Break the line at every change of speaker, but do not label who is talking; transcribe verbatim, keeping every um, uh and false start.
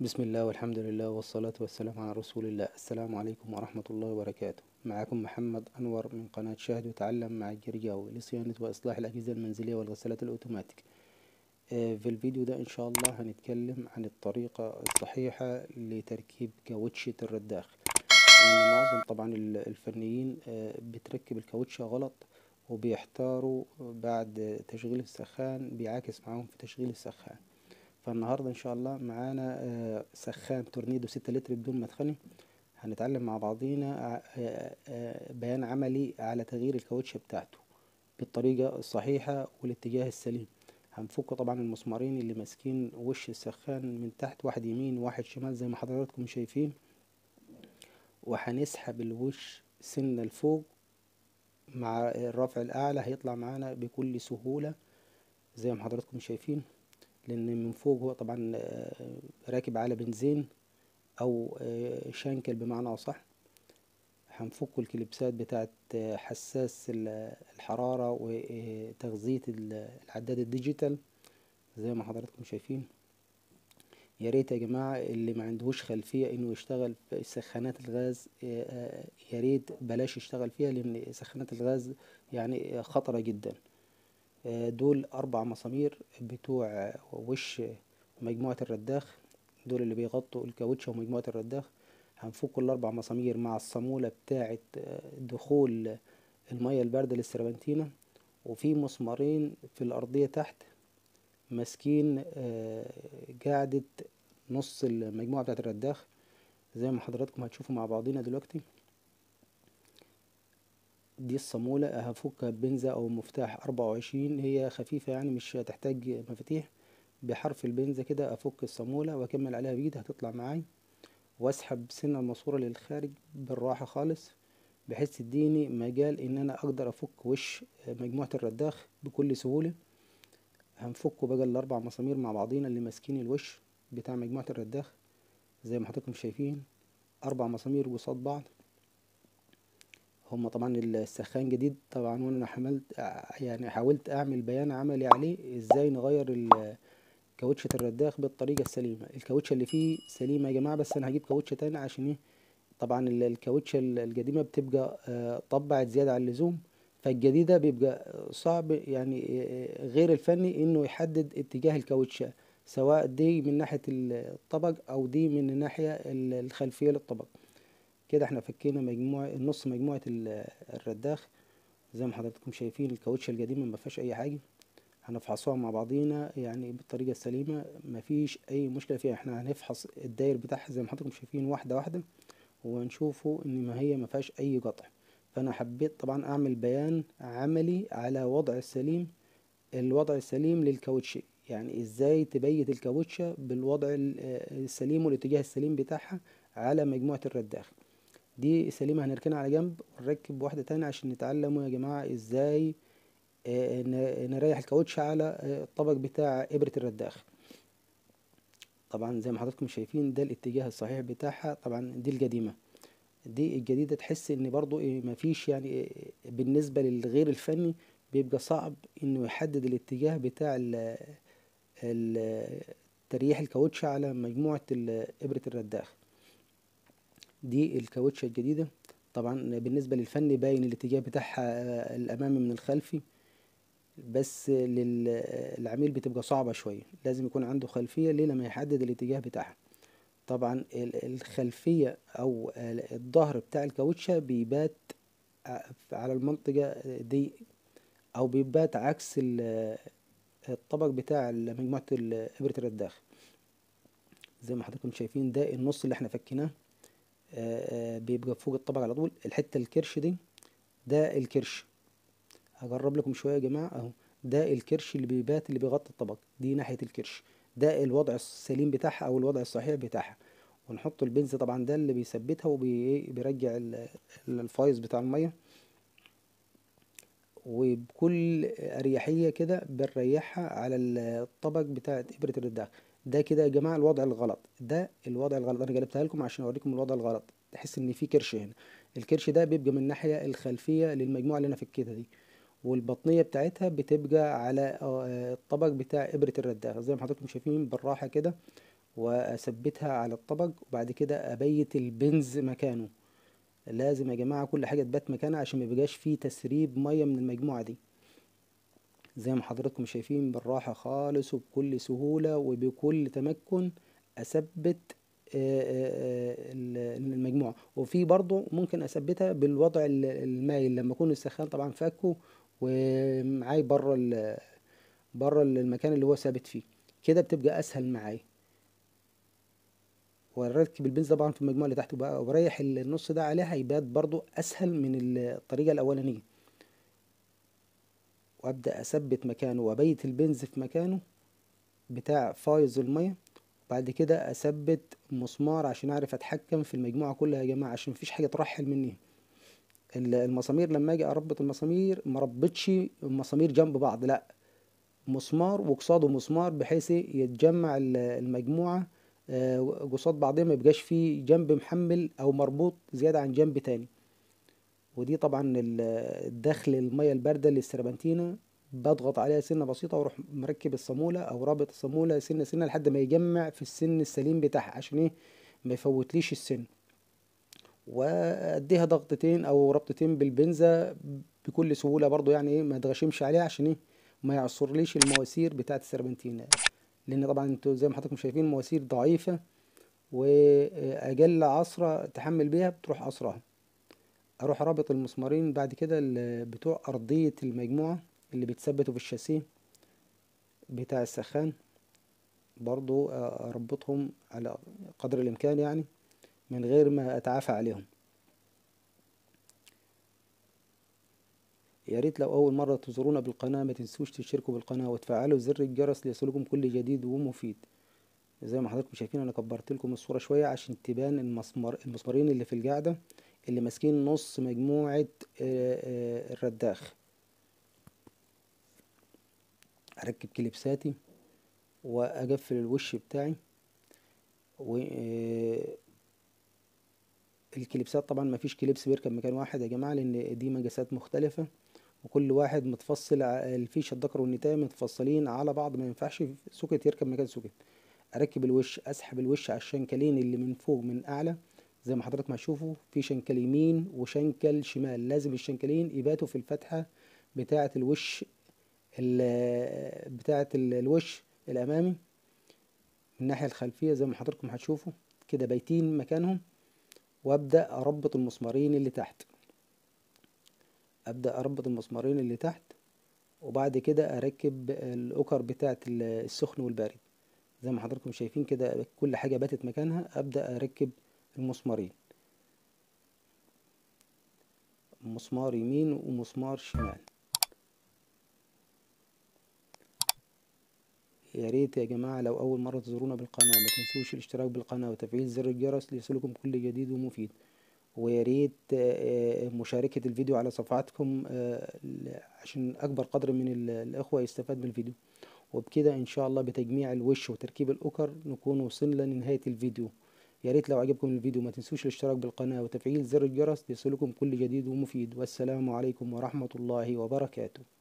بسم الله والحمد لله والصلاة والسلام على رسول الله. السلام عليكم ورحمة الله وبركاته. معكم محمد أنور من قناة شاهد وتعلم مع الجرجاوي لصيانة وإصلاح الأجهزة المنزلية والغسالات الأوتوماتيك. آه، في الفيديو ده إن شاء الله هنتكلم عن الطريقة الصحيحة لتركيب كاوتشة الرداخ، لأن معظم طبعا ال- الفنيين آه، بتركب الكاوتشة غلط وبيحتاروا بعد تشغيل السخان، بيعاكس معاهم في تشغيل السخان. فالنهاردة إن شاء الله معانا آه، سخان تورنيدو ستة لتر بدون مدخني. هنتعلم مع بعضينا ع- آه، آه، بيان عملي على تغيير الكاوتش بتاعته بالطريقة الصحيحة والاتجاه السليم. هنفك طبعا المسمارين اللي ماسكين وش السخان من تحت، واحد يمين واحد شمال زي ما حضراتكم شايفين، وهنسحب الوش سنة لفوق مع الرفع الأعلى، هيطلع معانا بكل سهولة زي ما حضراتكم شايفين، لأن من فوق هو طبعا آه، راكب على بنزين او آه، شانكل بمعنى اصح. هنفك الكليبسات بتاعت آه، حساس ال- الحرارة وتغذية ال- العداد الديجيتال زي ما حضراتكم شايفين. يا ريت يا جماعة اللي ما عندهوش خلفية انه يشتغل في سخانات الغاز، آه، آه، يا ريت بلاش يشتغل فيها، لان سخانات الغاز يعني خطرة جدا. آه، دول اربع مسامير بتوع وش مجموعة الرداخ، دول اللي بيغطوا الكاوتشة ومجموعة الرداخ. هنفك الأربع مسامير مع الصامولة بتاعة آه، دخول المية الباردة للسربنتينة، وفي مسمارين في الأرضية تحت ماسكين آه، قاعدة نص المجموعة بتاعة الرداخ زي ما حضراتكم هتشوفوا مع بعضينا دلوقتي. دي الصامولة هفكها ببنزة أو مفتاح أربعة وعشرين، هي خفيفة يعني مش هتحتاج مفاتيح. بحرف البنزة كده أفك الصامولة وأكمل عليها بإيد هتطلع معاي، واسحب سن الماسورة للخارج بالراحة خالص، بحيث تديني مجال ان انا اقدر افك وش مجموعة الرداخ بكل سهولة. هنفكوا بقى الاربع مسامير مع بعضينا اللي ماسكين الوش بتاع مجموعة الرداخ زي ما حضراتكم شايفين، اربع مسامير قصاد بعض. هما طبعا السخان جديد طبعا، وانا حملت يعني حاولت اعمل بيان عملي عليه ازاي نغير ال- كاوتشة الرداخ بالطريقة السليمة. الكاوتشة اللي فيه سليمة يا جماعة، بس انا هجيب كاوتشة تاني عشان ايه؟ طبعا ال- الكاوتشة ال- القديمة بتبقى آه، طبعت زيادة عن اللزوم، فالجديدة بيبقى صعب يعني آه، غير الفني انه يحدد اتجاه الكاوتشة، سواء دي من ناحية ال- الطبق او دي من الناحية ال- الخلفية للطبق. كده احنا فكينا مجموعة نص مجموعة ال- الرداخ زي ما حضراتكم شايفين. الكاوتشة القديمة ما فيهاش اي حاجة، هنفحصوها مع بعضينا يعني بالطريقة السليمة، مفيش اي مشكلة فيها. احنا هنفحص الداير بتاعها زي ما حضراتكم شايفين واحدة واحدة، ونشوفوا ان ما هي ما فيهاش اي قطع. فانا حبيت طبعا اعمل بيان عملي على وضع السليم، الوضع السليم للكاوتش، يعني ازاي تبيت الكاوتشة بالوضع ال- آه، السليم والاتجاه السليم بتاعها على مجموعة الرداخ. دي سليمة هنركنها على جنب ونركب واحدة تانية عشان نتعلموا يا جماعة ازاي آه، ن- نريح الكاوتش على آه، الطبق بتاع إبرة الرداخ. طبعا زي ما حضراتكم شايفين ده الاتجاه الصحيح بتاعها، طبعا دي القديمة. دي الجديدة تحس ان برضو إيه مفيش يعني إيه بالنسبة للغير الفني، بيبقى صعب انه يحدد الاتجاه بتاع ال ال تريح الكاوتش على مجموعة ال- إبرة الرداخ. دي الكاوتشة الجديدة. طبعا بالنسبة للفني باين الاتجاه بتاعها آه، الأمامي من الخلفي، بس للعميل بتبقى صعبة شوية، لازم يكون عنده خلفية ليه لما يحدد الاتجاه بتاعها. طبعا ال- الخلفية أو الظهر بتاع الكاوتشة بيبات على المنطقة دي، أو بيبات عكس ال- الطبق بتاع مجموعة ال- إبرة الرداخ زي ما حضراتكم شايفين. ده النص اللي احنا فكيناه آه، آه، بيبقى فوق الطبق على طول. الحتة الكرش دي ده الكرش، هجرب لكم شوية يا جماعة اهو. ده الكرش اللي بيبات اللي بيغطي الطبق، دي ناحية الكرش، ده الوضع السليم بتاعها أو الوضع الصحيح بتاعها. ونحط البنز طبعا ده اللي بيثبتها وبيرجع الفايز بتاع المية، وبكل أريحية كده بنريحها على الطبق بتاع إبرة الرداخ. ده كده يا جماعة الوضع الغلط، ده الوضع الغلط أنا جلبتها لكم عشان أوريكم الوضع الغلط. تحس إن في كرش هنا، الكرش ده بيبقى من الناحية الخلفية للمجموعة اللي أنا فكيتها دي، والبطنية بتاعتها بتبقى على آه، الطبق بتاع إبرة الرداخ زي ما حضراتكم شايفين بالراحة كده. واثبتها على الطبق، وبعد كده ابيت البنز مكانه. لازم يا جماعة كل حاجة تبات مكانها عشان ما يبقاش فيه تسريب مية من المجموعة دي. زي ما حضراتكم شايفين بالراحة خالص وبكل سهولة وبكل تمكن اثبت آه، آه، آه، المجموعة. وفي برضو ممكن اثبتها بالوضع ال- المايل لما اكون السخان طبعا فاكه ومعاي بره ال- بره المكان اللي هو ثابت فيه، كده بتبقى اسهل معايا. واركب البنز طبعا في المجموعة اللي تحت بقى وبريح النص ده عليها، هيبات برضو اسهل من الطريقة الاولانية. وابدا اثبت مكانه وابيت البنز في مكانه بتاع فايز المية. بعد كده اثبت مسمار عشان اعرف اتحكم في المجموعة كلها يا جماعة، عشان مفيش حاجة ترحل مني. ال- المسامير لما اجي اربط المسامير ما ربطش المسامير جنب بعض، لا، مسمار وقصاده مسمار بحيث يتجمع ال- المجموعة آه، قصاد بعضها، ما يبقاش فيه جنب محمل او مربوط زيادة عن جنب تاني. ودي طبعا ال- الدخل المية الباردة للسربنتينة، بضغط عليها سنة بسيطة واروح مركب الصامولة او رابط الصامولة سنة سنة لحد ما يجمع في السن السليم بتاعها، عشان ايه؟ ما يفوتليش السن. واديها ضغطتين او ربطتين بالبنزة بكل سهولة برضو، يعني ايه، ما اتغشمش عليها عشان ايه؟ ما يعصرليش المواسير بتاعة السربنتينة. لان طبعا انتوا زي ما حضراتكم شايفين مواسير ضعيفة، واجل عصرة تحمل بيها بتروح عصرها. اروح رابط المسمارين بعد كده ال- بتوع ارضية المجموعة اللي بيتثبتوا في الشاسيه بتاع السخان، برضو اربطهم على قدر الامكان يعني من غير ما اتعافى عليهم. يا ريت لو اول مرة تزورونا بالقناة ما تنسوش تشتركوا بالقناة وتفعلوا زر الجرس ليصلكم كل جديد ومفيد. زي ما حضراتكم شايفين انا كبرت لكم الصورة شوية عشان تبان المسمار المسمارين اللي في القاعدة اللي ماسكين نص مجموعة آه، آه، الرداخ. اركب كليبساتي واقفل الوش بتاعي. والكليبسات طبعا ما فيش كليبس بيركب مكان واحد يا جماعة، لان دي مقاسات مختلفة وكل واحد متفصل. ع- الفيشة الذكر والنتاية متفصلين على بعض، ما ينفعش سوكت يركب مكان سوكت. اركب الوش، اسحب الوش على الشنكلين اللي من فوق من اعلى. زي ما حضرتك ما هتشوفوا في شنكل يمين وشنكل شمال، لازم الشنكلين يباتوا في الفتحة بتاعة الوش ال- بتاعة ال- الوش الامامي من الناحية الخلفية. زي ما حضراتكم هتشوفوا كده بايتين مكانهم. وابدأ اربط المسمارين اللي تحت. ابدأ اربط المسمارين اللي تحت وبعد كده اركب الاوكر بتاعة السخن والبارد. زي ما حضراتكم شايفين كده كل حاجة باتت مكانها. ابدأ اركب المسمارين، مسمار يمين ومسمار شمال. يا ريت يا جماعة لو أول مرة تزورونا بالقناة ما تنسوش الاشتراك بالقناة وتفعيل زر الجرس ليصلكم كل جديد ومفيد. ويا ريت آه، مشاركة الفيديو على صفحاتكم آه، ل- عشان أكبر قدر من ال- الإخوة يستفاد من الفيديو. وبكده إن شاء الله بتجميع الوش وتركيب الأوكر نكون وصلنا لنهاية الفيديو. يا ريت لو عجبكم الفيديو ما تنسوش الاشتراك بالقناة وتفعيل زر الجرس ليصلكم كل جديد ومفيد. والسلام عليكم ورحمة الله وبركاته.